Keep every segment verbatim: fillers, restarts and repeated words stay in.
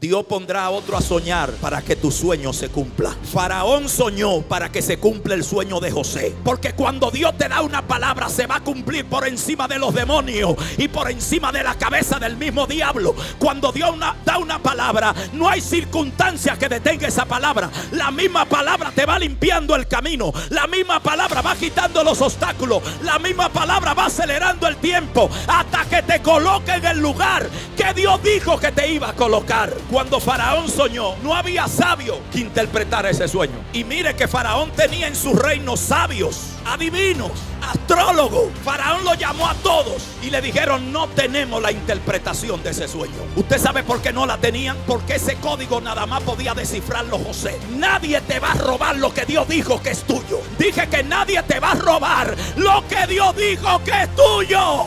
Dios pondrá a otro a soñar para que tu sueño se cumpla. Faraón soñó para que se cumpla el sueño de José. Porque cuando Dios te da una palabra, se va a cumplir por encima de los demonios y por encima de la cabeza del mismo diablo. Cuando Dios una, da una palabra, no hay circunstancia que detenga esa palabra. La misma palabra te va limpiando el camino. La misma palabra va quitando los obstáculos. La misma palabra va acelerando el tiempo hasta que te coloque en el lugar que Dios dijo que te iba a colocar. Cuando Faraón soñó, no había sabio que interpretara ese sueño. Y mire que Faraón tenía en su reino sabios, adivinos, astrólogos. Faraón lo llamó a todos y le dijeron: no tenemos la interpretación de ese sueño. ¿Usted sabe por qué no la tenían? Porque ese código nada más podía descifrarlo José. Nadie te va a robar lo que Dios dijo que es tuyo. Dije que nadie te va a robar lo que Dios dijo que es tuyo.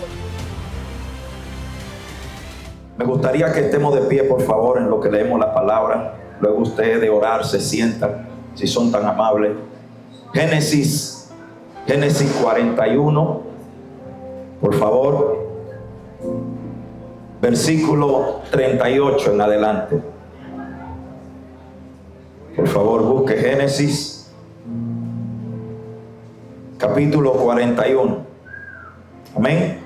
Me gustaría que estemos de pie, por favor, en lo que leemos la palabra. Luego usted de orar se sientan, si son tan amables. Génesis, Génesis cuarenta y uno, por favor. Versículo treinta y ocho en adelante. Por favor, busque Génesis, capítulo cuarenta y uno. Amén.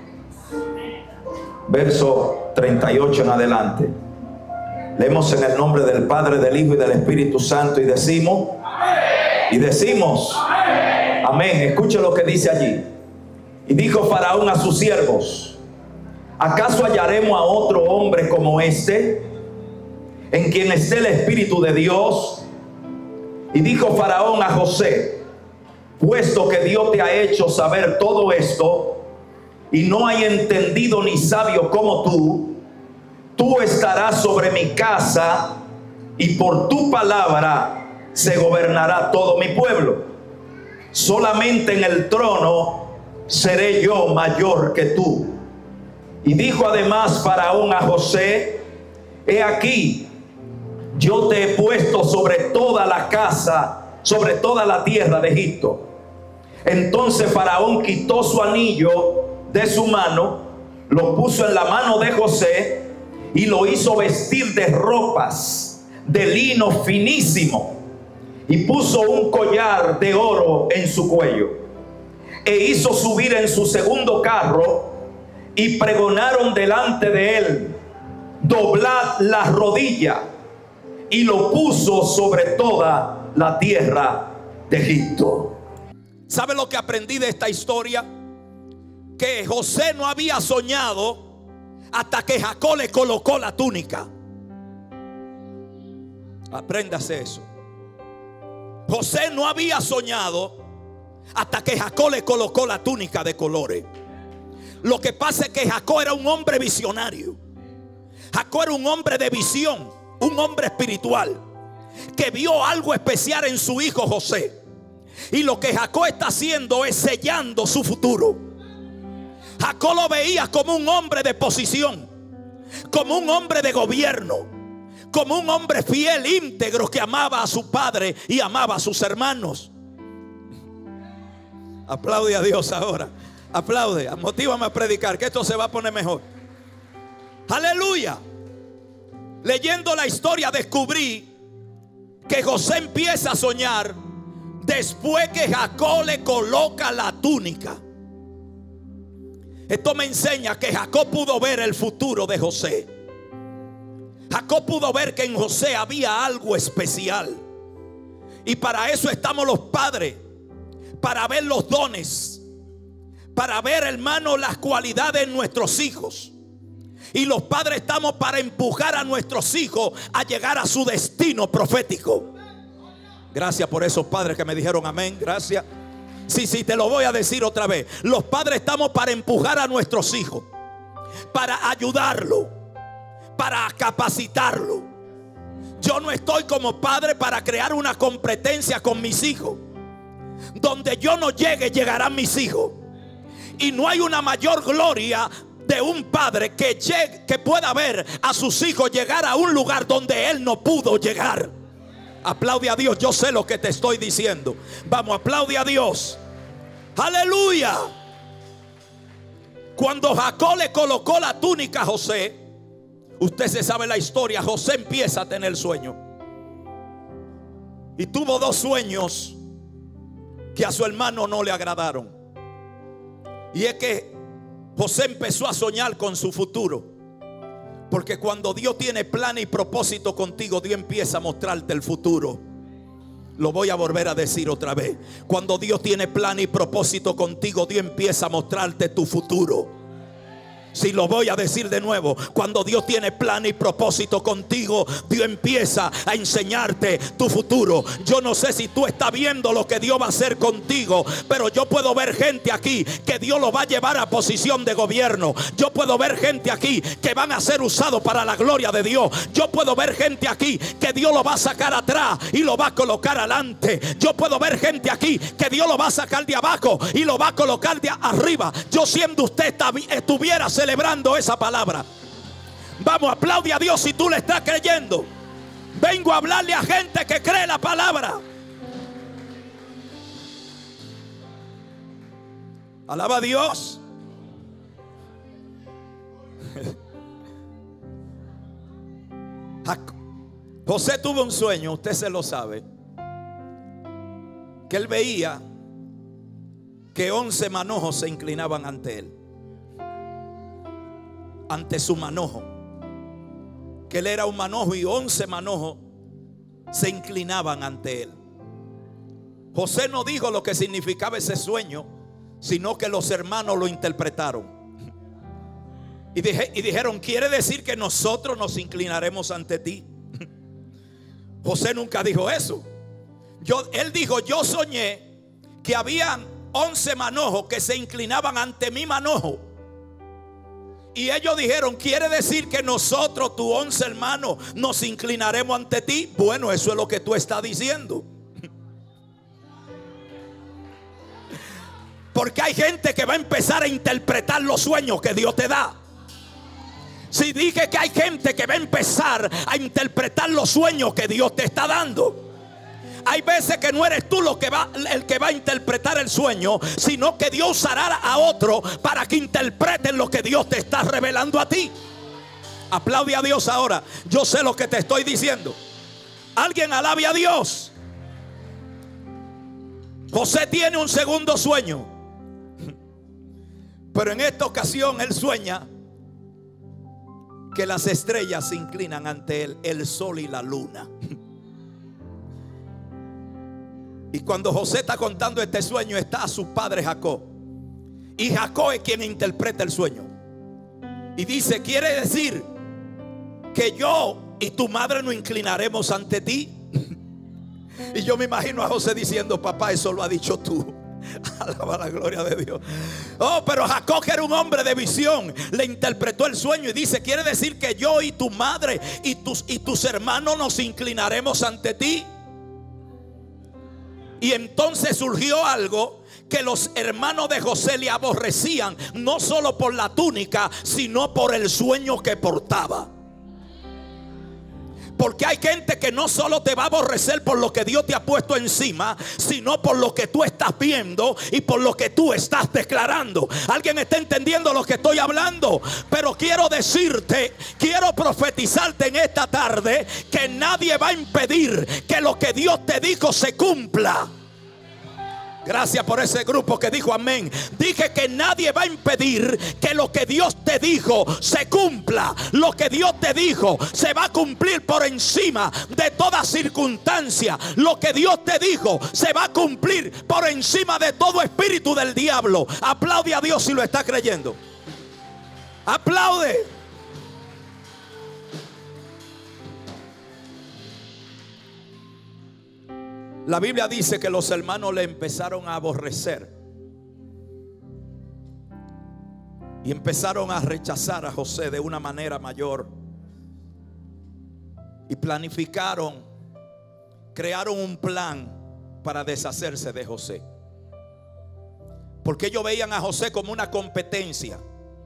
Verso treinta y ocho en adelante. Leemos en el nombre del Padre, del Hijo y del Espíritu Santo y decimos amén. Y decimos amén. Amén. Escuche lo que dice allí. Y dijo Faraón a sus siervos: ¿acaso hallaremos a otro hombre como este, en quien esté el Espíritu de Dios? Y dijo Faraón a José: puesto que Dios te ha hecho saber todo esto, y no hay entendido ni sabio como tú, tú estarás sobre mi casa, y por tu palabra se gobernará todo mi pueblo. Solamente en el trono seré yo mayor que tú. Y dijo además Faraón a José: he aquí, yo te he puesto sobre toda la casa, sobre toda la tierra de Egipto. Entonces Faraón quitó su anillo de su mano, lo puso en la mano de José y lo hizo vestir de ropas de lino finísimo, y puso un collar de oro en su cuello, e hizo subir en su segundo carro, y pregonaron delante de él: doblad la rodilla, y lo puso sobre toda la tierra de Egipto. ¿Sabe lo que aprendí de esta historia? Que José no había soñado hasta que Jacob le colocó la túnica. Apréndase eso. José no había soñado hasta que Jacob le colocó la túnica de colores. Lo que pasa es que Jacob era un hombre visionario. Jacob era un hombre de visión, un hombre espiritual, que vio algo especial en su hijo José. Y lo que Jacob está haciendo es sellando su futuro. Jacob lo veía como un hombre de posición, como un hombre de gobierno, como un hombre fiel, íntegro, que amaba a su padre y amaba a sus hermanos. Aplaude a Dios ahora. Aplaude, motívame a predicar, que esto se va a poner mejor. Aleluya. Leyendo la historia descubrí que José empieza a soñar después que Jacob le coloca la túnica. Esto me enseña que Jacob pudo ver el futuro de José. Jacob pudo ver que en José había algo especial. Y para eso estamos los padres, para ver los dones, para ver, hermano, las cualidades de nuestros hijos. Y los padres estamos para empujar a nuestros hijos a llegar a su destino profético. Gracias por esos padres que me dijeron amén. Gracias. Sí, sí, te lo voy a decir otra vez. Los padres estamos para empujar a nuestros hijos, para ayudarlo, para capacitarlo. Yo no estoy como padre para crear una competencia con mis hijos. Donde yo no llegue, llegarán mis hijos. Y no hay una mayor gloria de un padre que, llegue, que pueda ver a sus hijos llegar a un lugar donde él no pudo llegar. Aplaude a Dios, yo sé lo que te estoy diciendo. Vamos, aplaude a Dios. Aleluya. Cuando Jacob le colocó la túnica a José, Usted se sabe la historia. José empieza a tener sueño. Y tuvo dos sueños que a su hermano no le agradaron. Y es que José empezó a soñar con su futuro. Porque cuando Dios tiene plan y propósito contigo, Dios empieza a mostrarte el futuro. Lo voy a volver a decir otra vez. Cuando Dios tiene plan y propósito contigo, Dios empieza a mostrarte tu futuro. Si lo voy a decir de nuevo, cuando Dios tiene plan y propósito contigo, Dios empieza a enseñarte tu futuro. Yo no sé si tú estás viendo lo que Dios va a hacer contigo, pero yo puedo ver gente aquí que Dios lo va a llevar a posición de gobierno. Yo puedo ver gente aquí que van a ser usados para la gloria de Dios. Yo puedo ver gente aquí que Dios lo va a sacar atrás y lo va a colocar adelante. Yo puedo ver gente aquí que Dios lo va a sacar de abajo y lo va a colocar de arriba. Yo, siendo usted estuviera celebrando esa palabra. Vamos, aplaude a Dios si tú le estás creyendo. Vengo a hablarle a gente que cree la palabra. Alaba a Dios. José tuvo un sueño, usted se lo sabe, que él veía que once manojos se inclinaban ante él, ante su manojo, que él era un manojo y once manojos se inclinaban ante él. José no dijo lo que significaba ese sueño, sino que los hermanos lo interpretaron y, dije, y dijeron: ¿quiere decir que nosotros nos inclinaremos ante ti? José nunca dijo eso. Yo, él dijo: yo soñé que habían once manojos que se inclinaban ante mi manojo. Y ellos dijeron: ¿quiere decir que nosotros, tus once hermanos, nos inclinaremos ante ti? Bueno, eso es lo que tú estás diciendo. Porque hay gente que va a empezar a interpretar los sueños que Dios te da. Si dije que hay gente que va a empezar a interpretar los sueños que Dios te está dando. Hay veces que no eres tú lo que va, el que va a interpretar el sueño, sino que Dios usará a otro para que interpreten lo que Dios te está revelando a ti. Aplaude a Dios ahora. Yo sé lo que te estoy diciendo. Alguien alabe a Dios. José tiene un segundo sueño, pero en esta ocasión él sueña que las estrellas se inclinan ante él, el sol y la luna. Y cuando José está contando este sueño, está a su padre Jacob. Y Jacob es quien interpreta el sueño. Y dice: ¿quiere decir que yo y tu madre nos inclinaremos ante ti? Y yo me imagino a José diciendo: papá, eso lo ha dicho tú. Alaba la gloria de Dios. Oh, pero Jacob, que era un hombre de visión, le interpretó el sueño y dice: ¿quiere decir que yo y tu madre y tus, y tus hermanos nos inclinaremos ante ti? Y entonces surgió algo que los hermanos de José le aborrecían, no solo por la túnica, sino por el sueño que portaba. Porque hay gente que no solo te va a aborrecer por lo que Dios te ha puesto encima, sino por lo que tú estás viendo y por lo que tú estás declarando. ¿Alguien está entendiendo lo que estoy hablando? Pero quiero decirte, quiero profetizarte en esta tarde que nadie va a impedir que lo que Dios te dijo se cumpla. Gracias por ese grupo que dijo amén. Dije que nadie va a impedir que lo que Dios te dijo se cumpla. Lo que Dios te dijo se va a cumplir por encima de toda circunstancia. Lo que Dios te dijo se va a cumplir por encima de todo espíritu del diablo. Aplaude a Dios si lo está creyendo. Aplaude. La Biblia dice que los hermanos le empezaron a aborrecer y empezaron a rechazar a José de una manera mayor. Y planificaron, crearon un plan para deshacerse de José. Porque ellos veían a José como una competencia.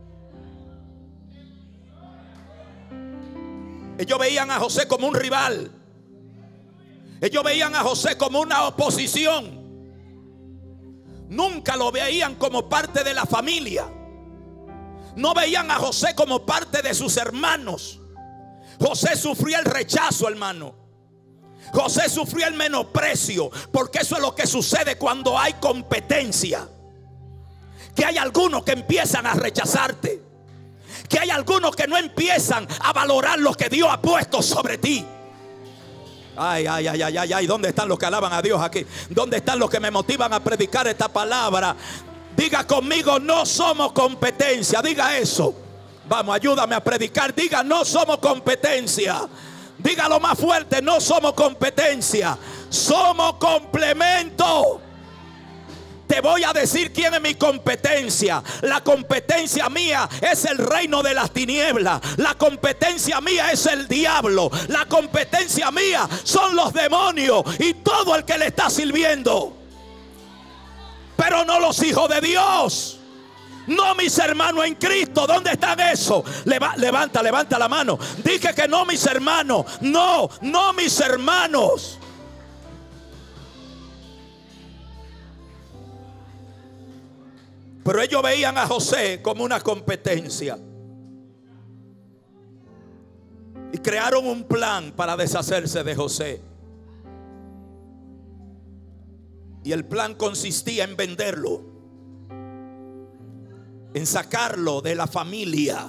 Ellos veían a José como un rival. Ellos veían a José como una oposición. Nunca lo veían como parte de la familia. No veían a José como parte de sus hermanos. José sufrió el rechazo, hermano. José sufrió el menosprecio, porque eso es lo que sucede cuando hay competencia. Que hay algunos que empiezan a rechazarte, que hay algunos que no empiezan a valorar lo que Dios ha puesto sobre ti. Ay, ay, ay, ay, ay, ay. ¿Dónde están los que alaban a Dios aquí? ¿Dónde están los que me motivan a predicar esta palabra? Diga conmigo, no somos competencia. Diga eso. Vamos, ayúdame a predicar. Diga, no somos competencia. Dígalo más fuerte, no somos competencia. Somos complemento. Te voy a decir quién es mi competencia. La competencia mía es el reino de las tinieblas. La competencia mía es el diablo. La competencia mía son los demonios y todo el que le está sirviendo. Pero no los hijos de Dios. No mis hermanos en Cristo. ¿Dónde están esos? Leva, levanta, levanta la mano. Dije que no mis hermanos. No, no mis hermanos. Pero ellos veían a José como una competencia y crearon un plan para deshacerse de José. Y el plan consistía en venderlo, en sacarlo de la familia,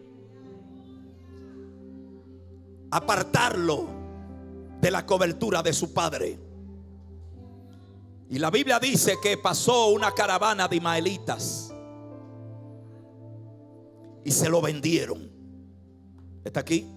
apartarlo de la cobertura de su padre. Y la Biblia dice que pasó una caravana de ismaelitas y se lo vendieron. ¿Está aquí?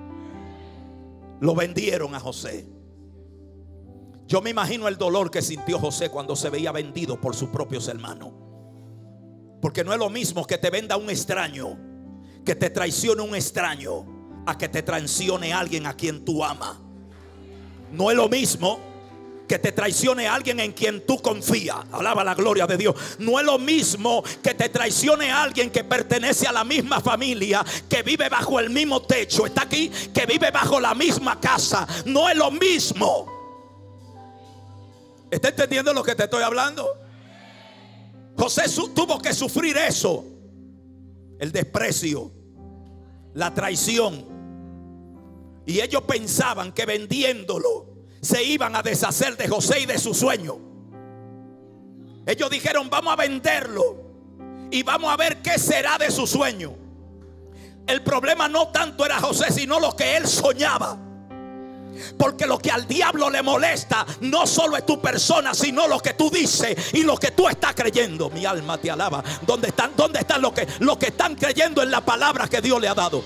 Lo vendieron a José. Yo me imagino el dolor que sintió José cuando se veía vendido por sus propios hermanos. Porque no es lo mismo que te venda un extraño, que te traicione un extraño, a que te traicione alguien a quien tú amas. No es lo mismo que te traicione alguien en quien tú confías. Alaba la gloria de Dios. No es lo mismo que te traicione alguien que pertenece a la misma familia, que vive bajo el mismo techo. Está aquí, que vive bajo la misma casa. No es lo mismo. ¿Está entendiendo lo que te estoy hablando? José tuvo que sufrir eso. El desprecio, la traición. Y ellos pensaban que vendiéndolo se iban a deshacer de José y de su sueño. Ellos dijeron, vamos a venderlo y vamos a ver qué será de su sueño. El problema no tanto era José, sino lo que él soñaba. Porque lo que al diablo le molesta no solo es tu persona, sino lo que tú dices y lo que tú estás creyendo. Mi alma te alaba. ¿Dónde están, dónde están los que, los que están creyendo en la palabra que Dios le ha dado?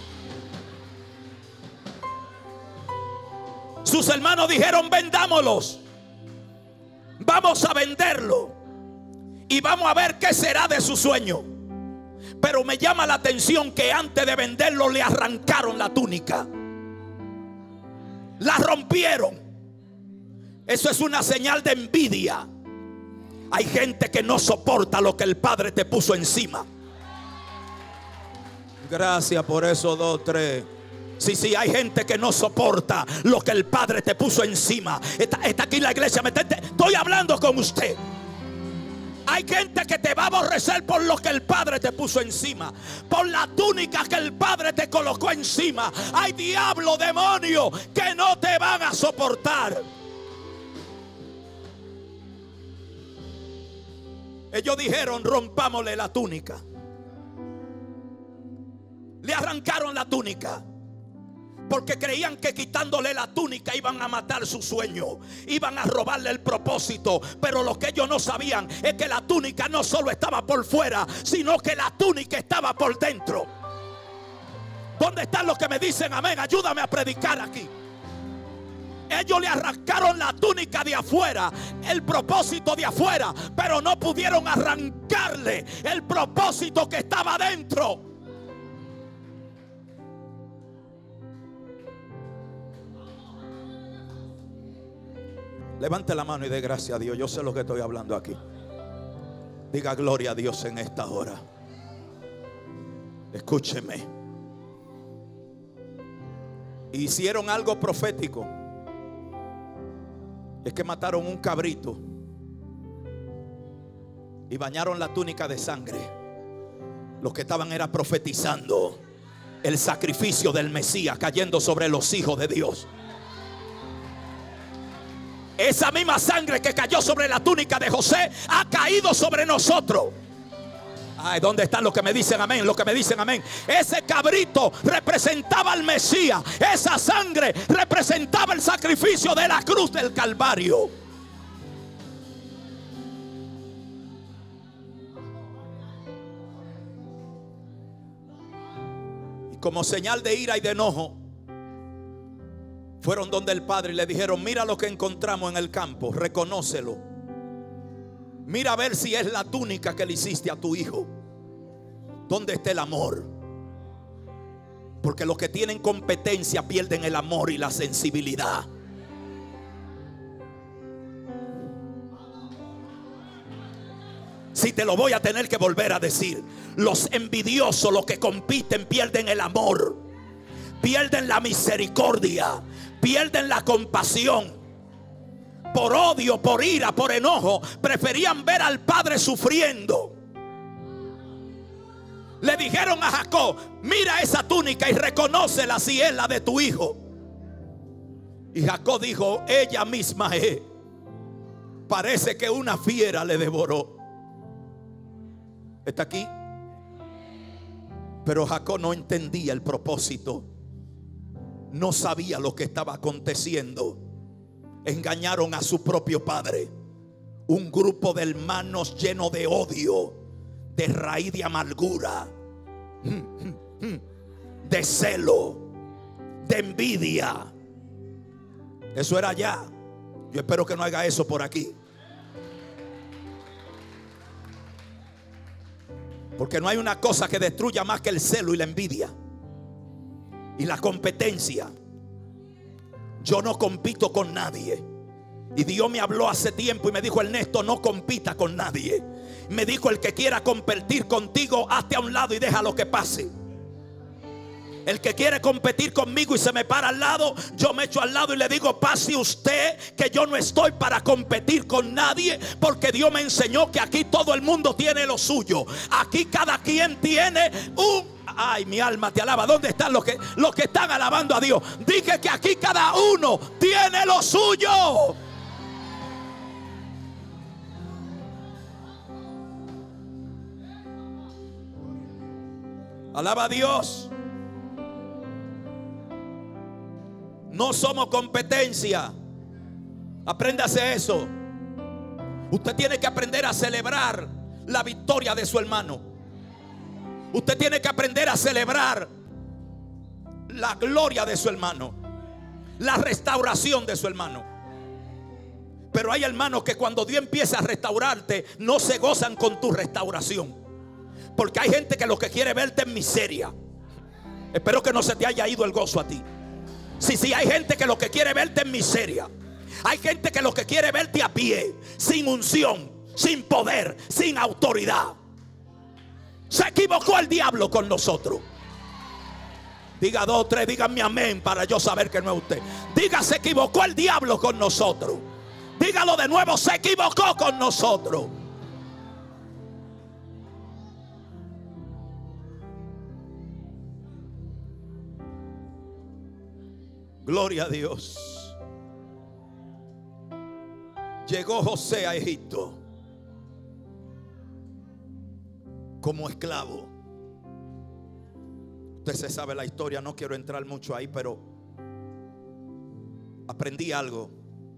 Sus hermanos dijeron, vendámoslos. Vamos a venderlo y vamos a ver qué será de su sueño. Pero me llama la atención que antes de venderlo le arrancaron la túnica. La rompieron. Eso es una señal de envidia. Hay gente que no soporta lo que el Padre te puso encima. Gracias por eso, dos, tres. Sí, sí, hay gente que no soporta lo que el Padre te puso encima. Está, está aquí la iglesia. Estoy hablando con usted. Hay gente que te va a aborrecer por lo que el Padre te puso encima, por la túnica que el Padre te colocó encima. Hay diablo, demonio que no te van a soportar. Ellos dijeron, rompámosle la túnica. Le arrancaron la túnica. Porque creían que quitándole la túnica iban a matar su sueño, iban a robarle el propósito. Pero lo que ellos no sabían es que la túnica no solo estaba por fuera, sino que la túnica estaba por dentro. ¿Dónde están los que me dicen amén? Ayúdame a predicar aquí. Ellos le arrancaron la túnica de afuera, el propósito de afuera, pero no pudieron arrancarle el propósito que estaba dentro. Levante la mano y dé gracias a Dios. Yo sé lo que estoy hablando aquí. Diga gloria a Dios en esta hora. Escúcheme. Hicieron algo profético. Es que mataron un cabrito y bañaron la túnica de sangre. Los que estaban era profetizando. el sacrificio del Mesías cayendo sobre los hijos de Dios. Esa misma sangre que cayó sobre la túnica de José ha caído sobre nosotros. Ay, ¿dónde están los que me dicen amén? Los que me dicen amén. Ese cabrito representaba al Mesías. Esa sangre representaba el sacrificio de la cruz del Calvario. Y como señal de ira y de enojo, fueron donde el padre y le dijeron: mira lo que encontramos en el campo, reconócelo. Mira a ver si es la túnica que le hiciste a tu hijo. ¿Dónde está el amor? Porque los que tienen competencia pierden el amor y la sensibilidad. Si te lo voy a tener que volver a decir, los envidiosos, los que compiten, pierden el amor, pierden la misericordia, pierden la compasión. Por odio, por ira, por enojo, preferían ver al padre sufriendo. Le dijeron a Jacob: mira esa túnica y reconócela si es la de tu hijo. Y Jacob dijo: ella misma es. Parece que una fiera le devoró. ¿Está aquí? Pero Jacob no entendía el propósito. No sabía lo que estaba aconteciendo. Engañaron a su propio padre. Un grupo de hermanos lleno de odio, de raíz de amargura, de celo, de envidia. Eso era allá. Yo espero que no haga eso por aquí. Porque no hay una cosa que destruya más que el celo y la envidia y la competencia. Yo no compito con nadie. Y Dios me habló hace tiempo y me dijo: Ernesto, no compita con nadie. Me dijo: el que quiera competir contigo, hazte a un lado y deja lo que pase. El que quiere competir conmigo y se me para al lado, yo me echo al lado y le digo: pase usted, que yo no estoy para competir con nadie. Porque Dios me enseñó que aquí todo el mundo tiene lo suyo. Aquí cada quien tiene un... Ay, mi alma te alaba. ¿Dónde están los que, los que están alabando a Dios? Dije que aquí cada uno tiene lo suyo. Alaba a Dios. No somos competencia. Apréndase eso. Usted tiene que aprender a celebrar la victoria de su hermano. Usted tiene que aprender a celebrar la gloria de su hermano, la restauración de su hermano. Pero hay hermanos que cuando Dios empieza a restaurarte, no se gozan con tu restauración. Porque hay gente que lo que quiere verte en miseria. Espero que no se te haya ido el gozo a ti. Sí, sí, hay gente que lo que quiere verte en miseria. Hay gente que lo que quiere verte a pie, sin unción, sin poder, sin autoridad. Se equivocó el diablo con nosotros. Diga dos, tres, díganme amén para yo saber que no es usted. Diga: se equivocó el diablo con nosotros. Dígalo de nuevo: se equivocó con nosotros. Gloria a Dios. Llegó José a Egipto como esclavo. Usted se sabe la historia, no quiero entrar mucho ahí, pero aprendí algo: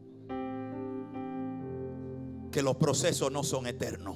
que los procesos no son eternos.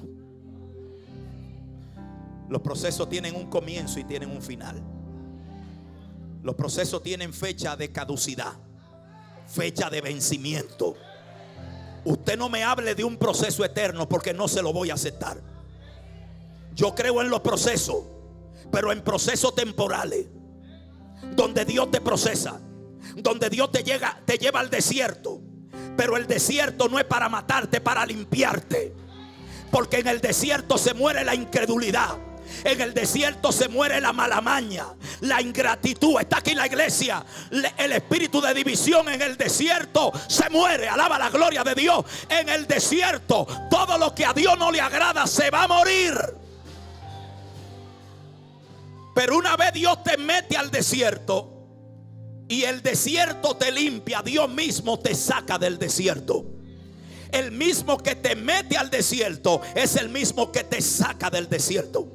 Los procesos tienen un comienzo y tienen un final. Los procesos tienen fecha de caducidad, fecha de vencimiento. Usted no me hable de un proceso eterno, porque no se lo voy a aceptar. Yo creo en los procesos, pero en procesos temporales, donde Dios te procesa, donde Dios te, llega, te lleva al desierto. Pero el desierto no es para matarte, para limpiarte. Porque en el desierto se muere la incredulidad. En el desierto se muere la mala maña, la ingratitud. Está aquí la iglesia. El espíritu de división en el desierto se muere. Alaba la gloria de Dios. En el desierto todo lo que a Dios no le agrada se va a morir. Pero una vez Dios te mete al desierto y el desierto te limpia, Dios mismo te saca del desierto. El mismo que te mete al desierto es el mismo que te saca del desierto.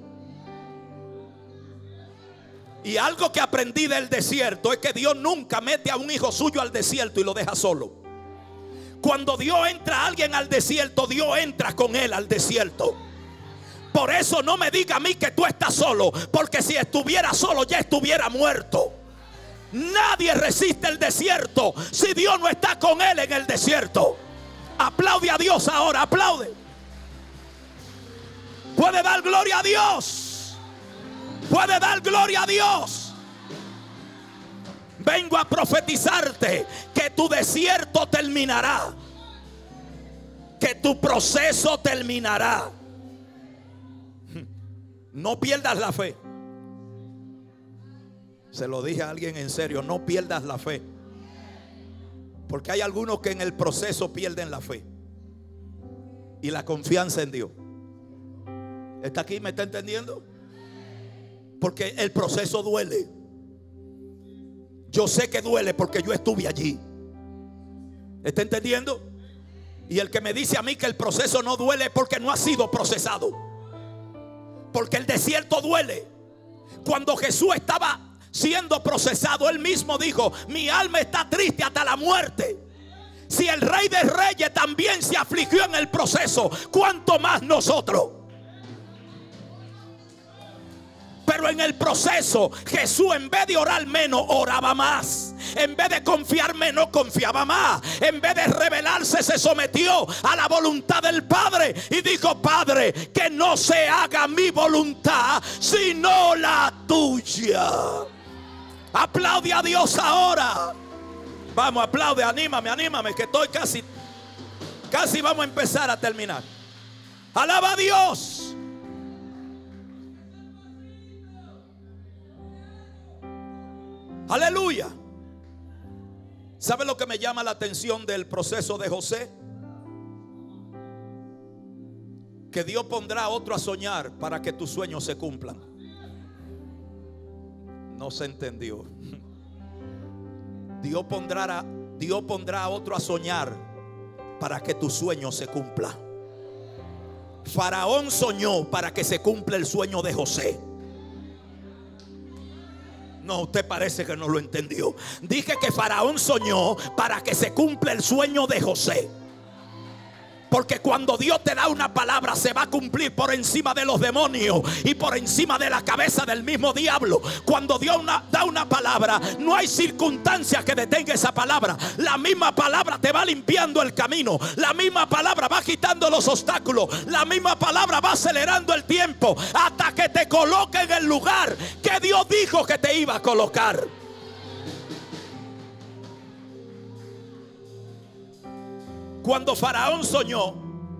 Y algo que aprendí del desierto es que Dios nunca mete a un hijo suyo al desierto y lo deja solo. Cuando Dios entra a alguien al desierto, Dios entra con él al desierto. Por eso no me diga a mí que tú estás solo, porque si estuviera solo ya estuviera muerto. Nadie resiste el desierto si Dios no está con él en el desierto. Aplaude a Dios ahora, aplaude. Puede dar gloria a Dios. Puede dar gloria a Dios. Vengo a profetizarte que tu desierto terminará, que tu proceso terminará. No pierdas la fe. Se lo dije a alguien en serio, no pierdas la fe. Porque hay algunos que en el proceso pierden la fe y la confianza en Dios. ¿Está aquí? ¿Me está entendiendo? Porque el proceso duele. Yo sé que duele porque yo estuve allí. ¿Está entendiendo? Y el que me dice a mí que el proceso no duele es porque no ha sido procesado. Porque el desierto duele. Cuando Jesús estaba siendo procesado, él mismo dijo: mi alma está triste hasta la muerte. Si el Rey de Reyes también se afligió en el proceso, ¿cuánto más nosotros? Pero en el proceso Jesús, en vez de orar menos, oraba más. En vez de confiar menos, confiaba más. En vez de rebelarse, se sometió a la voluntad del Padre y dijo: Padre, que no se haga mi voluntad sino la tuya. Aplaude a Dios ahora. Vamos, aplaude, anímame, anímame, que estoy casi Casi vamos a empezar a terminar. Alaba a Dios. Aleluya. ¿Sabe lo que me llama la atención del proceso de José? Que Dios pondrá a otro a soñar para que tus sueños se cumplan. No se entendió. Dios pondrá a, Dios pondrá a otro a soñar para que tu sueño se cumpla. Faraón soñó para que se cumpla el sueño de José. No, usted parece que no lo entendió. Dije que Faraón soñó para que se cumpla el sueño de José. Porque cuando Dios te da una palabra, se va a cumplir por encima de los demonios y por encima de la cabeza del mismo diablo. Cuando Dios una, da una palabra, no hay circunstancia que detenga esa palabra. La misma palabra te va limpiando el camino. La misma palabra va quitando los obstáculos. La misma palabra va acelerando el tiempo hasta que te coloque en el lugar que Dios dijo que te iba a colocar. Cuando Faraón soñó,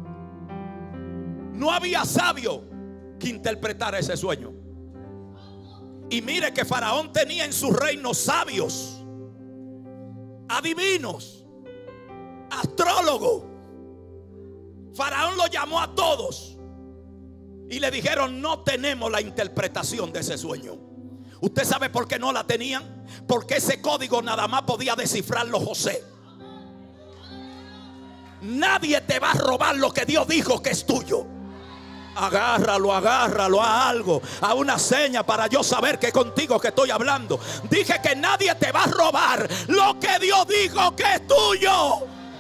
no había sabio que interpretara ese sueño. Y mire que Faraón tenía en su reino sabios, adivinos, astrólogos. Faraón lo llamó a todos y le dijeron: no tenemos la interpretación de ese sueño. ¿Usted sabe por qué no la tenían? Porque ese código nada más podía descifrarlo José. Nadie te va a robar lo que Dios dijo que es tuyo. Agárralo, agárralo a algo, a una seña para yo saber que contigo que estoy hablando. Dije que nadie te va a robar lo que Dios dijo que es tuyo.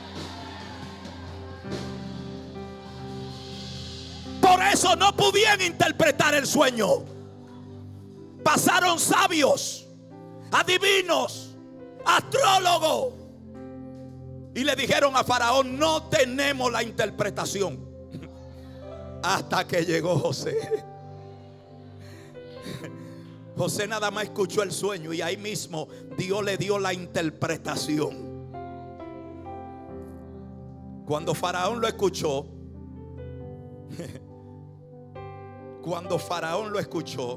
Por eso no pudieron interpretar el sueño. Pasaron sabios, adivinos, astrólogos, y le dijeron a Faraón: no tenemos la interpretación. Hasta que llegó José. José nada más escuchó el sueño y ahí mismo Dios le dio la interpretación. Cuando Faraón lo escuchó, cuando Faraón lo escuchó,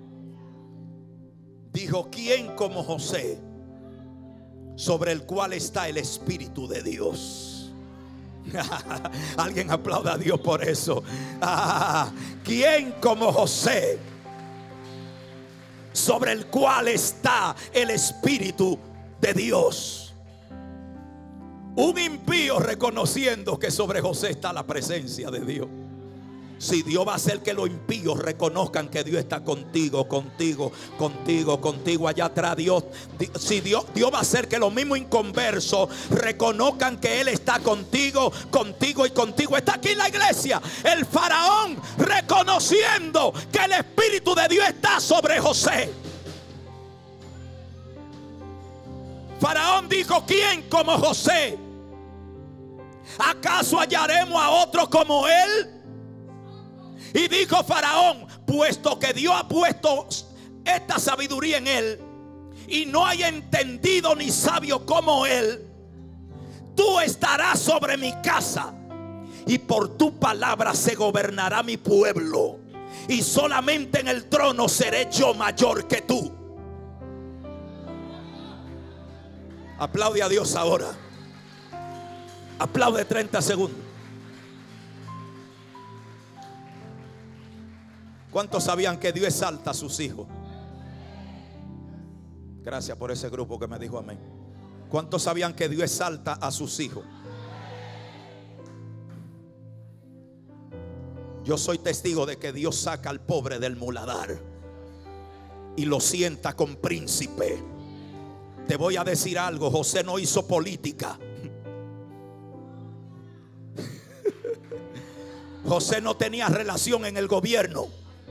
dijo: ¿quién como José, sobre el cual está el Espíritu de Dios? Alguien aplauda a Dios por eso. Ah, ¿quién como José, sobre el cual está el Espíritu de Dios. Un impío reconociendo que sobre José está la presencia de Dios. Si Dios va a hacer que los impíos reconozcan que Dios está contigo, contigo, contigo, contigo allá atrás, Dios, si Dios, Dios va a hacer que los mismos inconversos reconozcan que Él está contigo, contigo y contigo. Está aquí la iglesia, el faraón reconociendo que el Espíritu de Dios está sobre José. Faraón dijo: ¿quién como José? ¿Acaso hallaremos a otro como él? Y dijo Faraón: puesto que Dios ha puesto esta sabiduría en él, y no hay entendido ni sabio como él, tú estarás sobre mi casa, y por tu palabra se gobernará mi pueblo, y solamente en el trono seré yo mayor que tú. Aplaude a Dios ahora. Aplaude treinta segundos. ¿Cuántos sabían que Dios exalta a sus hijos? Gracias por ese grupo que me dijo amén. ¿Cuántos sabían que Dios exalta a sus hijos? Yo soy testigo de que Dios saca al pobre del muladar y lo sienta con príncipe. Te voy a decir algo: José no hizo política. José no tenía relación en el gobierno.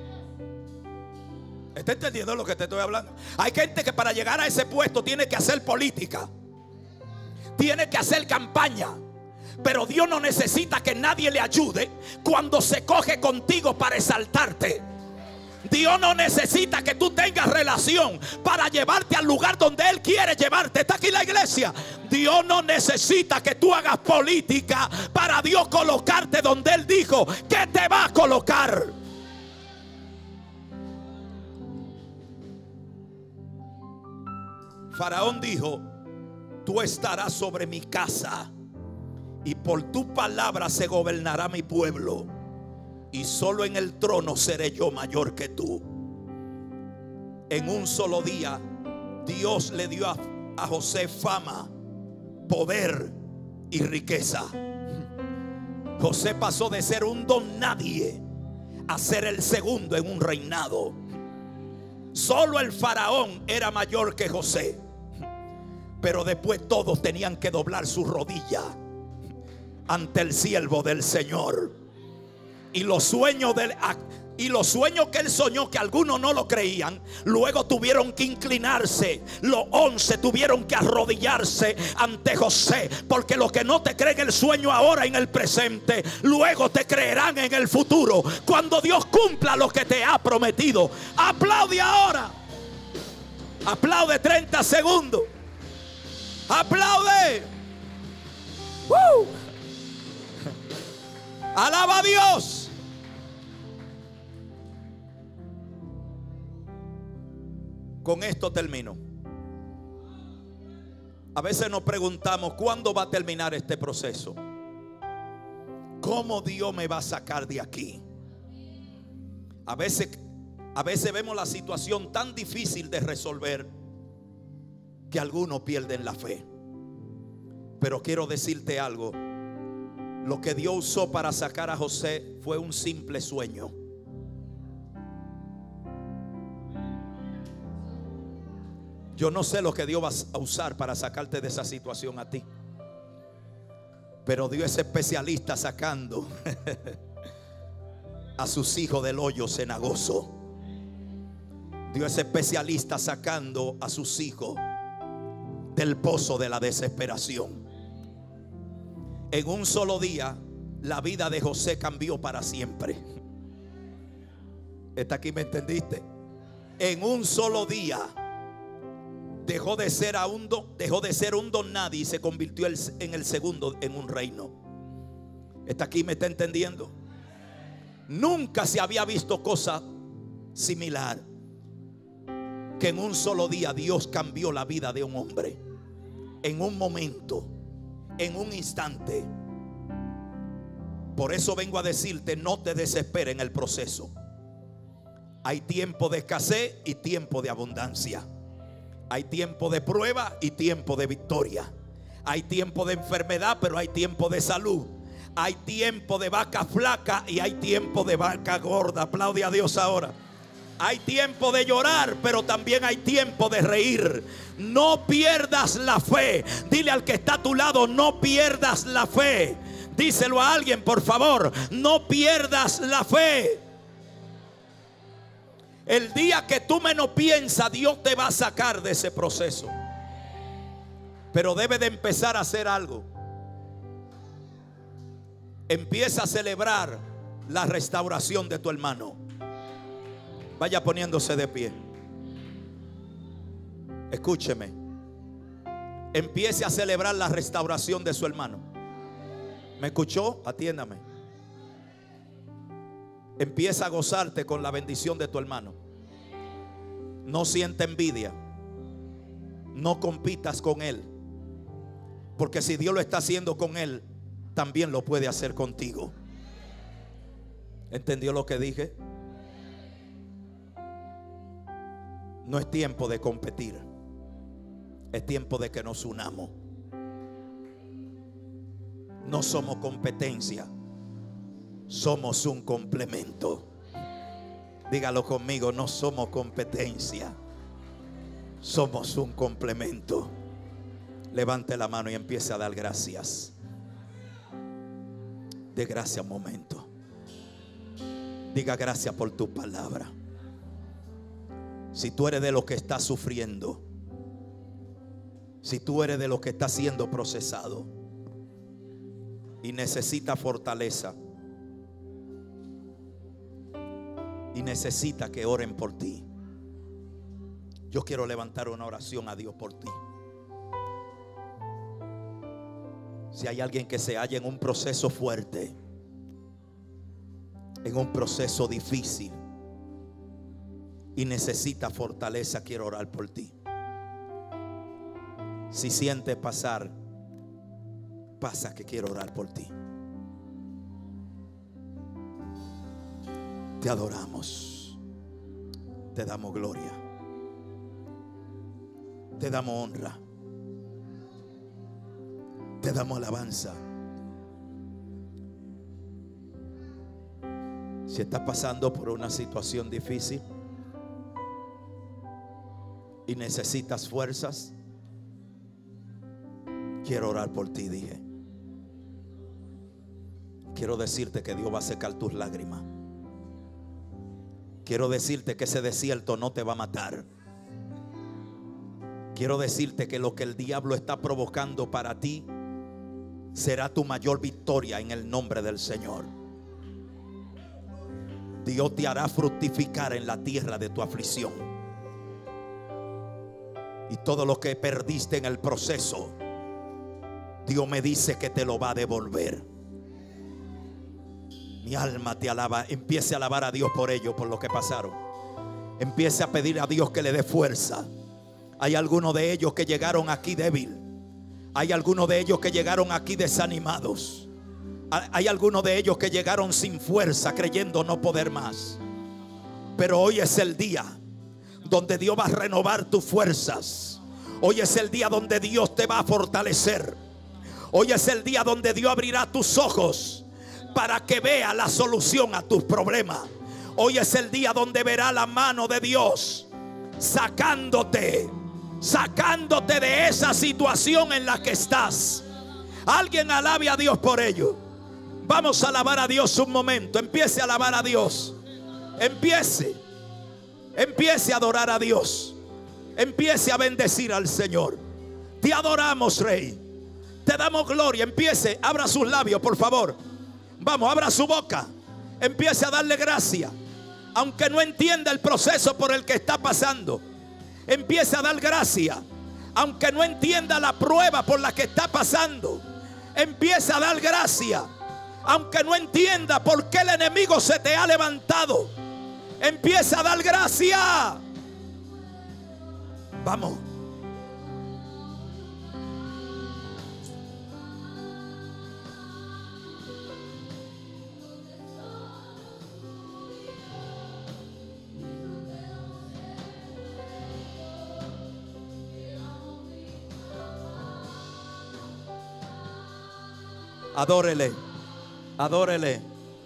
¿Está entendiendo lo que te estoy hablando? Hay gente que para llegar a ese puesto tiene que hacer política, tiene que hacer campaña. Pero Dios no necesita que nadie le ayude cuando se coge contigo para exaltarte. Dios no necesita que tú tengas relación para llevarte al lugar donde Él quiere llevarte. Está aquí la iglesia. Dios no necesita que tú hagas política para Dios colocarte donde Él dijo que te va a colocar. Faraón dijo: tú estarás sobre mi casa, y por tu palabra se gobernará mi pueblo, y solo en el trono seré yo mayor que tú. En un solo día Dios le dio a, a José fama, poder y riqueza. José pasó de ser un don nadie a ser el segundo en un reinado. Solo el faraón era mayor que José, pero después todos tenían que doblar su rodilla ante el siervo del Señor. Y los sueños del, y los sueños que él soñó, que algunos no lo creían, luego tuvieron que inclinarse. Los once tuvieron que arrodillarse ante José, porque los que no te creen el sueño ahora en el presente, luego te creerán en el futuro, cuando Dios cumpla lo que te ha prometido. Aplaude ahora. Aplaude treinta segundos. Aplaude. ¡Uh! Alaba a Dios. Con esto termino. A veces nos preguntamos: ¿cuándo va a terminar este proceso? ¿Cómo Dios me va a sacar de aquí? A veces, a veces vemos la situación tan difícil de resolver que algunos pierden la fe. Pero quiero decirte algo: lo que Dios usó para sacar a José fue un simple sueño. Yo no sé lo que Dios va a usar para sacarte de esa situación a ti, pero Dios es especialista sacando a sus hijos del hoyo cenagoso. Dios es especialista sacando a sus hijos del pozo de la desesperación. En un solo día la vida de José cambió para siempre. ¿Está aquí? ¿Me entendiste? En un solo día dejó de ser a un don, dejó de ser un don nadie y se convirtió en el segundo en un reino. ¿Está aquí? ¿Me está entendiendo? Nunca se había visto cosa similar, que en un solo día Dios cambió la vida de un hombre. En un momento, en un instante. Por eso vengo a decirte: no te desesperes en el proceso. Hay tiempo de escasez y tiempo de abundancia. Hay tiempo de prueba y tiempo de victoria. Hay tiempo de enfermedad, pero hay tiempo de salud. Hay tiempo de vaca flaca y hay tiempo de vaca gorda. Aplaude a Dios ahora. Hay tiempo de llorar, pero también hay tiempo de reír. No pierdas la fe. Dile al que está a tu lado, no pierdas la fe. Díselo a alguien, por favor, no pierdas la fe. El día que tú menos piensas, Dios te va a sacar de ese proceso. Pero debe de empezar a hacer algo. Empieza a celebrar la restauración de tu hermano. Vaya poniéndose de pie. Escúcheme. Empiece a celebrar la restauración de su hermano. ¿Me escuchó? Atiéndame. Empieza a gozarte con la bendición de tu hermano. No siente envidia. No compitas con él. Porque si Dios lo está haciendo con él, también lo puede hacer contigo. ¿Entendió lo que dije? No es tiempo de competir. Es tiempo de que nos unamos. No somos competencia. Somos un complemento. Dígalo conmigo, no somos competencia. Somos un complemento. Levante la mano y empiece a dar gracias. De gracias un momento. Diga gracias por tu palabra. Si tú eres de los que está sufriendo, si tú eres de los que está siendo procesado y necesita fortaleza y necesita que oren por ti, yo quiero levantar una oración a Dios por ti. Si hay alguien que se halla en un proceso fuerte, en un proceso difícil y necesita fortaleza, quiero orar por ti. Si sientes pasar, pasa, que quiero orar por ti. Te adoramos, te damos gloria, te damos honra, te damos alabanza. Si estás pasando por una situación difícil y necesitas fuerzas, quiero orar por ti, dije. Quiero decirte que Dios va a secar tus lágrimas. Quiero decirte que ese desierto no te va a matar. Quiero decirte que lo que el diablo está provocando para ti será tu mayor victoria en el nombre del Señor. Dios te hará fructificar en la tierra de tu aflicción. Y todo lo que perdiste en el proceso, Dios me dice que te lo va a devolver. Mi alma te alaba. Empiece a alabar a Dios por ello, por lo que pasaron. Empiece a pedir a Dios que le dé fuerza. Hay algunos de ellos que llegaron aquí débil. Hay algunos de ellos que llegaron aquí desanimados. Hay algunos de ellos que llegaron sin fuerza, creyendo no poder más. Pero hoy es el día donde Dios va a renovar tus fuerzas. Hoy es el día donde Dios te va a fortalecer. Hoy es el día donde Dios abrirá tus ojos para que vea la solución a tus problemas. Hoy es el día donde verá la mano de Dios sacándote, sacándote de esa situación en la que estás. Alguien alabe a Dios por ello. Vamos a alabar a Dios un momento. Empiece a alabar a Dios. Empiece. Empiece a adorar a Dios. Empiece a bendecir al Señor. Te adoramos, Rey. Te damos gloria. Empiece, abra sus labios, por favor. Vamos, abra su boca. Empiece a darle gracia. Aunque no entienda el proceso por el que está pasando, empiece a dar gracia. Aunque no entienda la prueba por la que está pasando, empiece a dar gracia. Aunque no entienda por qué el enemigo se te ha levantado, empieza a dar gracia. Vamos. Adórele, adórele.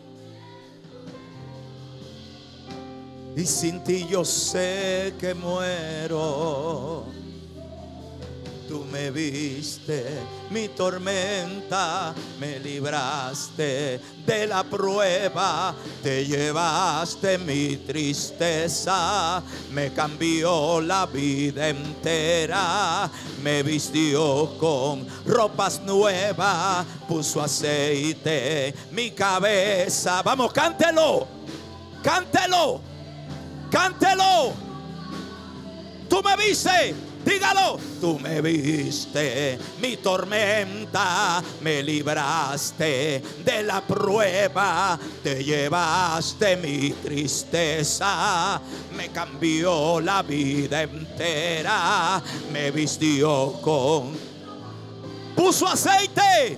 Y sin ti yo sé que muero. Tú me viste mi tormenta, me libraste de la prueba, te llevaste mi tristeza, me cambió la vida entera, me vistió con ropas nuevas, puso aceite mi cabeza. Vamos, cántelo, cántelo, cántelo. Tú me viste. Dígalo. Tú me viste mi tormenta, me libraste de la prueba, te llevaste mi tristeza, me cambió la vida entera, me vistió con, puso aceite,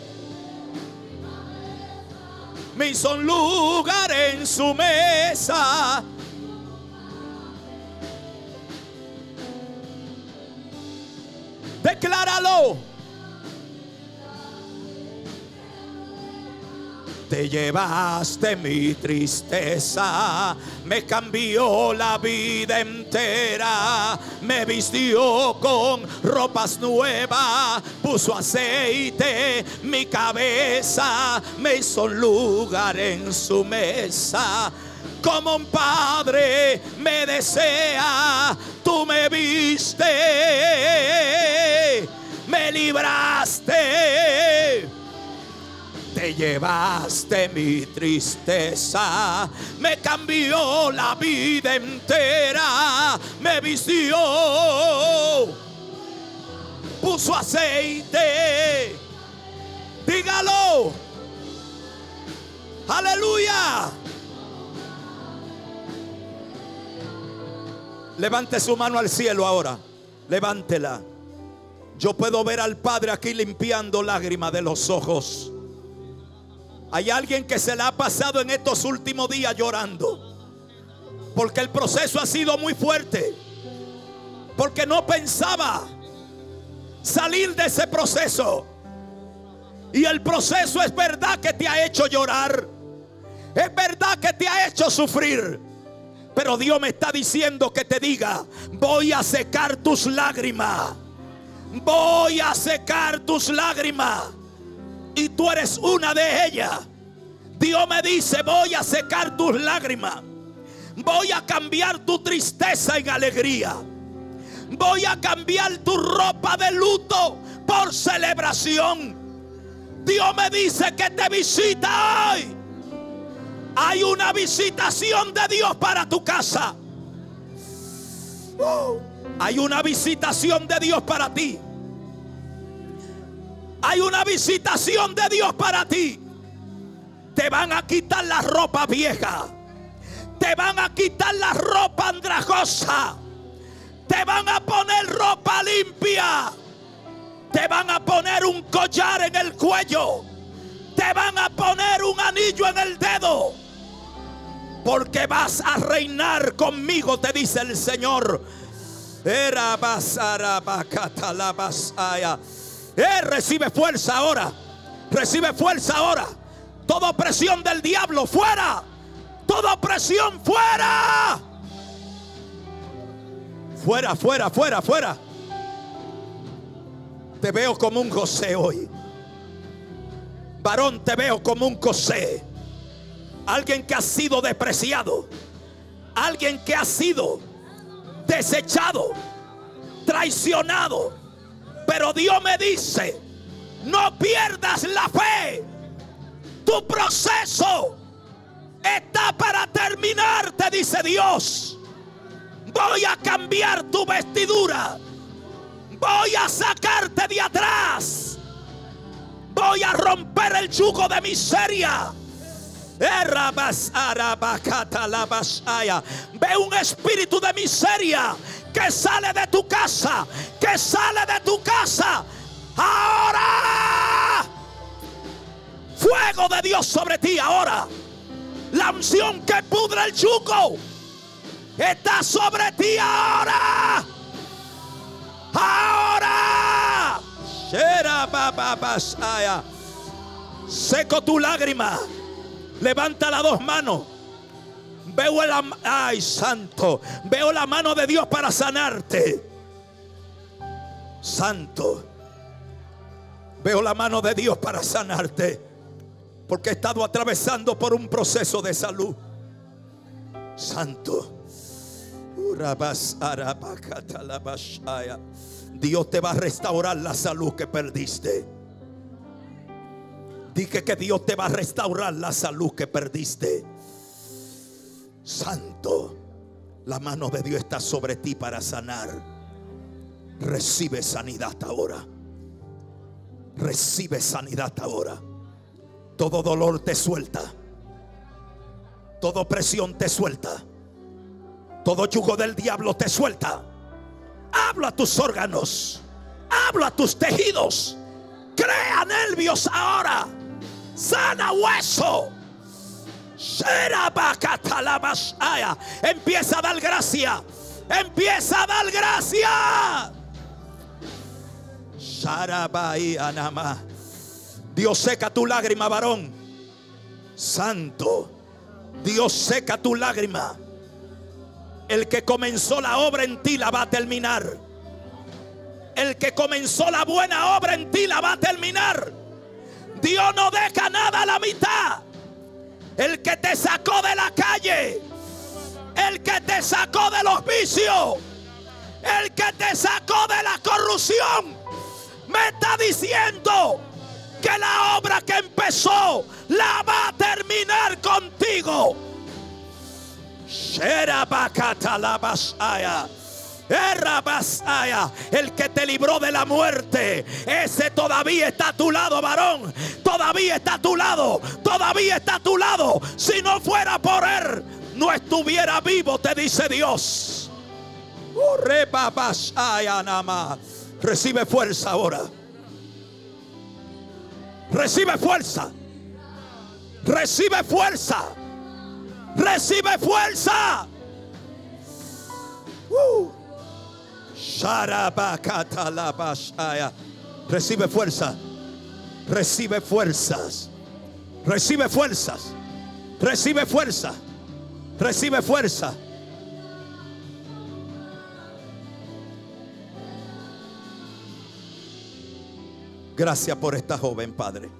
me hizo un lugar en su mesa. Decláralo. Te llevaste mi tristeza, me cambió la vida entera, me vistió con ropas nuevas, puso aceite mi cabeza, me hizo un lugar en su mesa. Como un padre me desea, tú me viste, me libraste, te llevaste mi tristeza, me cambió la vida entera, me vistió, puso aceite. Dígalo. Aleluya. Levante su mano al cielo ahora. Levántela. Yo puedo ver al Padre aquí limpiando lágrimas de los ojos. Hay alguien que se la ha pasado en estos últimos días llorando, porque el proceso ha sido muy fuerte, porque no pensaba salir de ese proceso. Y el proceso es verdad que te ha hecho llorar, es verdad que te ha hecho sufrir. Pero Dios me está diciendo que te diga: voy a secar tus lágrimas. Voy a secar tus lágrimas. Y tú eres una de ellas. Dios me dice: voy a secar tus lágrimas. Voy a cambiar tu tristeza en alegría. Voy a cambiar tu ropa de luto por celebración. Dios me dice que te visita hoy. Hay una visitación de Dios para tu casa. Oh, hay una visitación de Dios para ti. Hay una visitación de Dios para ti. Te van a quitar la ropa vieja. Te van a quitar la ropa andrajosa. Te van a poner ropa limpia. Te van a poner un collar en el cuello. Te van a poner un anillo en el dedo. Porque vas a reinar conmigo, te dice el Señor. Eh, recibe fuerza ahora. Recibe fuerza ahora. Toda opresión del diablo fuera. Toda opresión fuera. Fuera, fuera, fuera, fuera. Te veo como un José hoy. Varón, te veo como un José. Alguien que ha sido despreciado. Alguien que ha sido desechado, traicionado. Pero Dios me dice: no pierdas la fe. Tu proceso está para terminar, te dice Dios. Voy a cambiar tu vestidura. Voy a sacarte de atrás. Voy a romper el yugo de miseria. Ve un espíritu de miseria que sale de tu casa, que sale de tu casa. Ahora, fuego de Dios sobre ti ahora. La unción que pudre el yugo está sobre ti ahora. Ahora. Seco tu lágrima. Levanta las dos manos. Veo la, ay, santo, veo la mano de Dios para sanarte. Santo, veo la mano de Dios para sanarte, porque he estado atravesando por un proceso de salud. Santo, Dios te va a restaurar la salud que perdiste. Dije que Dios te va a restaurar la salud que perdiste. Santo, la mano de Dios está sobre ti para sanar. Recibe sanidad ahora. Recibe sanidad ahora. Todo dolor te suelta. Toda opresión te suelta. Todo yugo del diablo te suelta. Habla a tus órganos. Habla a tus tejidos. Crea nervios ahora. Sana hueso. Empieza a dar gracia. Empieza a dar gracia. Dios seca tu lágrima, varón. Santo, Dios seca tu lágrima. El que comenzó la obra en ti la va a terminar. El que comenzó la buena obra en ti la va a terminar. Dios no deja nada a la mitad. El que te sacó de la calle, el que te sacó de los vicios, el que te sacó de la corrupción, me está diciendo que la obra que empezó la va a terminar contigo. El que te libró de la muerte, ese todavía está a tu lado, varón. Todavía está a tu lado. Todavía está a tu lado. Si no fuera por él, no estuviera vivo, te dice Dios. Recibe fuerza ahora. Recibe fuerza. Recibe fuerza. Recibe fuerza. Uh. Recibe fuerza. Recibe fuerzas. Recibe fuerzas. Recibe fuerza. Recibe fuerza. Gracias por esta joven, Padre.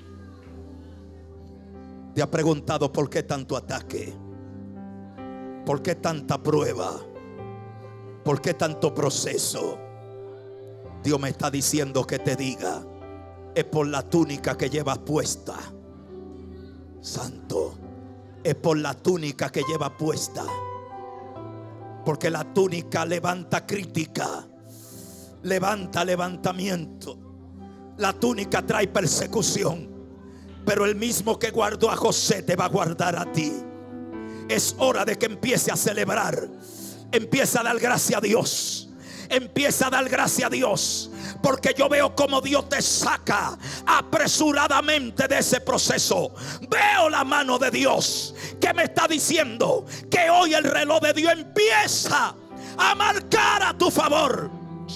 Te ha preguntado por qué tanto ataque, por qué tanta prueba, por qué tanto proceso. Dios me está diciendo que te diga, es por la túnica que llevas puesta. Santo, es por la túnica que llevas puesta. Porque la túnica levanta crítica, levanta levantamiento. La túnica trae persecución, pero el mismo que guardó a José te va a guardar a ti. Es hora de que empiece a celebrar. Empieza a dar gracias a Dios. Empieza a dar gracias a Dios, porque yo veo como Dios te saca apresuradamente de ese proceso. Veo la mano de Dios que me está diciendo que hoy el reloj de Dios empieza a marcar a tu favor.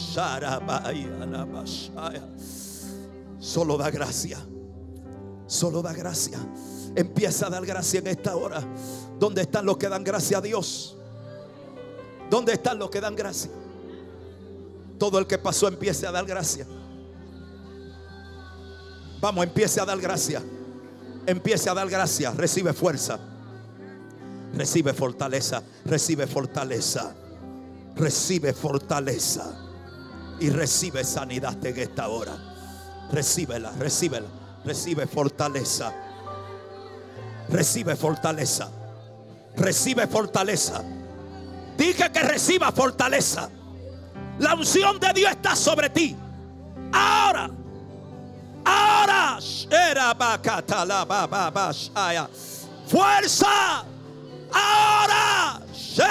Solo da gracia. Solo da gracia. Empieza a dar gracia en esta hora. ¿Dónde están los que dan gracia a Dios? ¿Dónde están los que dan gracia? Todo el que pasó empiece a dar gracia. Vamos, empiece a dar gracia. Empiece a dar gracia. Recibe fuerza. Recibe fortaleza. Recibe fortaleza. Recibe fortaleza. Y recibe sanidad en esta hora. Recíbela, recíbela. Recibe fortaleza. Recibe fortaleza. Recibe fortaleza. Dije que reciba fortaleza. La unción de Dios está sobre ti. Ahora. Ahora. Fuerza. Ahora.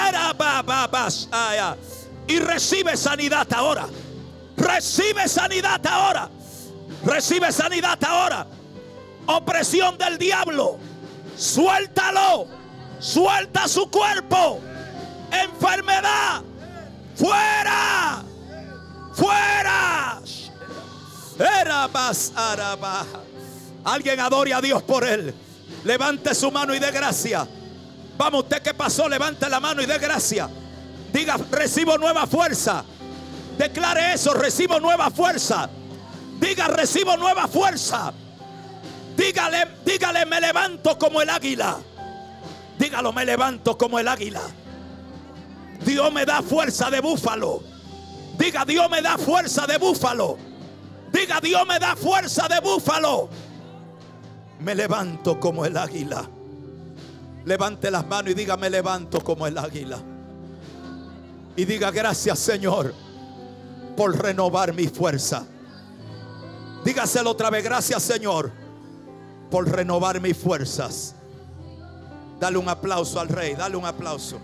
Y recibe sanidad ahora. Recibe sanidad ahora. Recibe sanidad ahora. Opresión del diablo. Suéltalo. Suelta su cuerpo. Enfermedad. Fuera. Fuera. Alguien adore a Dios por él. Levante su mano y dé gracia. Vamos, usted que pasó, levante la mano y dé gracia. Diga, recibo nueva fuerza. Declare eso, recibo nueva fuerza. Diga, recibo nueva fuerza. Dígale, dígale, me levanto como el águila. Dígalo, me levanto como el águila. Dios me da fuerza de búfalo. Diga, Dios me da fuerza de búfalo. Diga, Dios me da fuerza de búfalo. Me levanto como el águila. Levante las manos y diga, me levanto como el águila. Y diga, gracias Señor por renovar mi fuerza. Dígaselo otra vez, gracias Señor por renovar mis fuerzas. Dale un aplauso al Rey, dale un aplauso.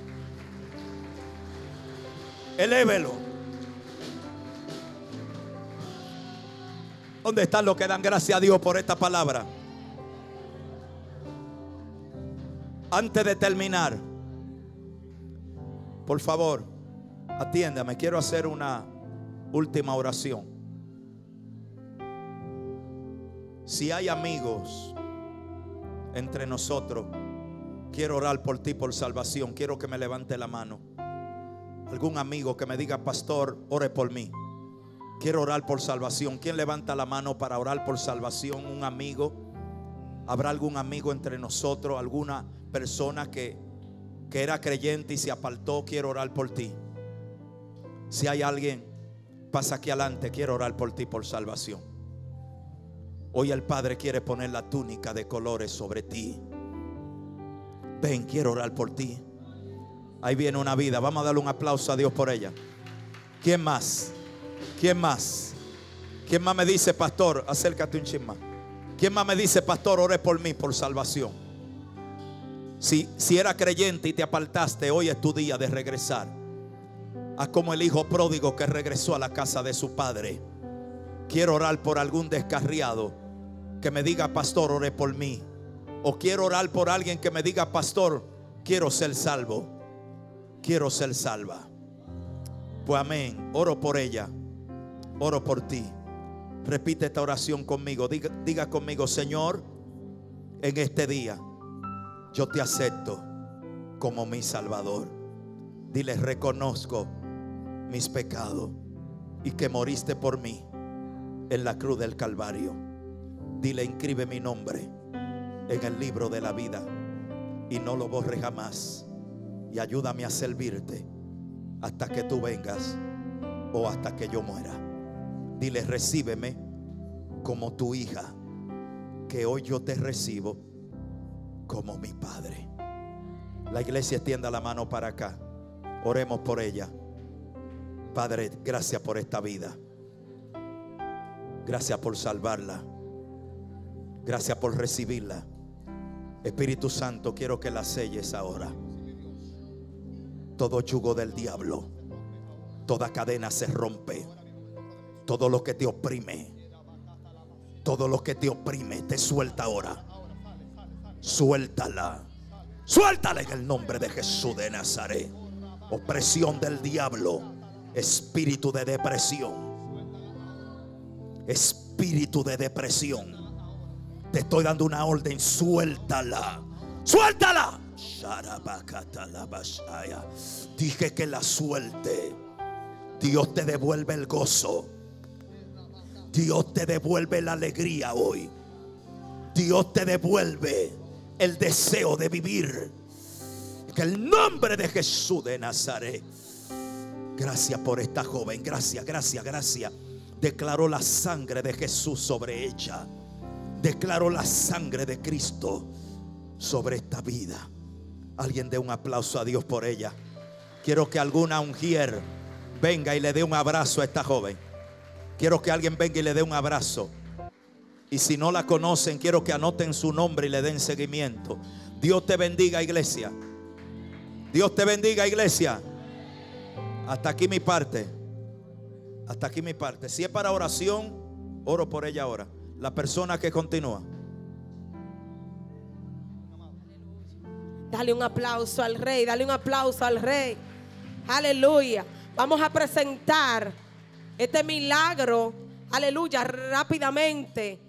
Elévelo. ¿Dónde están los que dan gracias a Dios por esta palabra? Antes de terminar, por favor, atiéndame. Quiero hacer una última oración. Si hay amigos entre nosotros, quiero orar por ti por salvación. Quiero que me levante la mano. Algún amigo que me diga, pastor, ore por mí. Quiero orar por salvación. ¿Quién levanta la mano para orar por salvación? Un amigo. ¿Habrá algún amigo entre nosotros? ¿Alguna persona que, que era creyente y se apartó? Quiero orar por ti. Si hay alguien, pasa aquí adelante. Quiero orar por ti por salvación. Hoy el Padre quiere poner la túnica de colores sobre ti. Ven, quiero orar por ti. Ahí viene una vida. Vamos a darle un aplauso a Dios por ella. ¿Quién más? ¿Quién más? ¿Quién más me dice, pastor? Acércate un chisme más. ¿Quién más me dice, pastor, ore por mí por salvación? Si, si era creyente y te apartaste, hoy es tu día de regresar. Haz como el hijo pródigo que regresó a la casa de su padre. Quiero orar por algún descarriado que me diga, pastor, ore por mí. O quiero orar por alguien que me diga, pastor, quiero ser salvo. Quiero ser salva. Pues amén. Oro por ella. Oro por ti. Repite esta oración conmigo. Diga, diga conmigo, Señor, en este día yo te acepto como mi Salvador. Dile, reconozco mis pecados y que moriste por mí en la cruz del Calvario. Dile, inscribe mi nombre en el libro de la vida y no lo borre jamás. Y ayúdame a servirte hasta que tú vengas o hasta que yo muera. Dile, recíbeme como tu hija, que hoy yo te recibo como mi padre. La iglesia extienda la mano para acá. Oremos por ella. Padre, gracias por esta vida. Gracias por salvarla. Gracias por recibirla. Espíritu Santo, quiero que la selles ahora. Todo yugo del diablo, toda cadena se rompe. Todo lo que te oprime, todo lo que te oprime, te suelta ahora. Suéltala. Suéltala en el nombre de Jesús de Nazaret. Opresión del diablo, espíritu de depresión, espíritu de depresión, te estoy dando una orden. Suéltala. Suéltala. Dije que la suelte. Dios te devuelve el gozo. Dios te devuelve la alegría hoy. Dios te devuelve el deseo de vivir. En el nombre de Jesús de Nazaret. Gracias por esta joven. Gracias, gracias, gracias. Declaró la sangre de Jesús sobre ella. Declaró la sangre de Cristo sobre esta vida. Alguien dé un aplauso a Dios por ella. Quiero que alguna ungier venga y le dé un abrazo a esta joven. Quiero que alguien venga y le dé un abrazo. Y si no la conocen, quiero que anoten su nombre y le den seguimiento. Dios te bendiga, iglesia. Dios te bendiga, iglesia. Hasta aquí mi parte. Hasta aquí mi parte. Si es para oración, oro por ella ahora. La persona que continúa. Dale un aplauso al Rey, dale un aplauso al Rey. Aleluya. Vamos a presentar este milagro, aleluya, rápidamente.